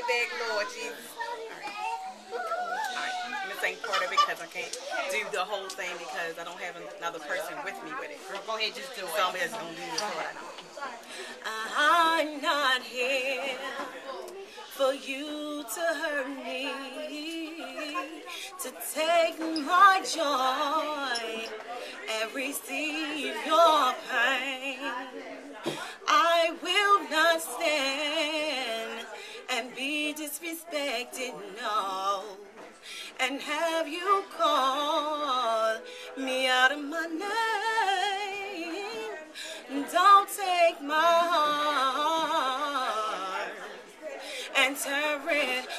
back, Lord Jesus. Alright, I'm gonna sing part of it because I can't do the whole thing because I don't have another person with me with it. Girl, go ahead, just do it. Somebody's gonna do this part. I'm not here for you to hurt me, to take my joy and receive your pain. I will not stand and be disrespected, no, and have you call me out of my name. Don't take my heart and tear it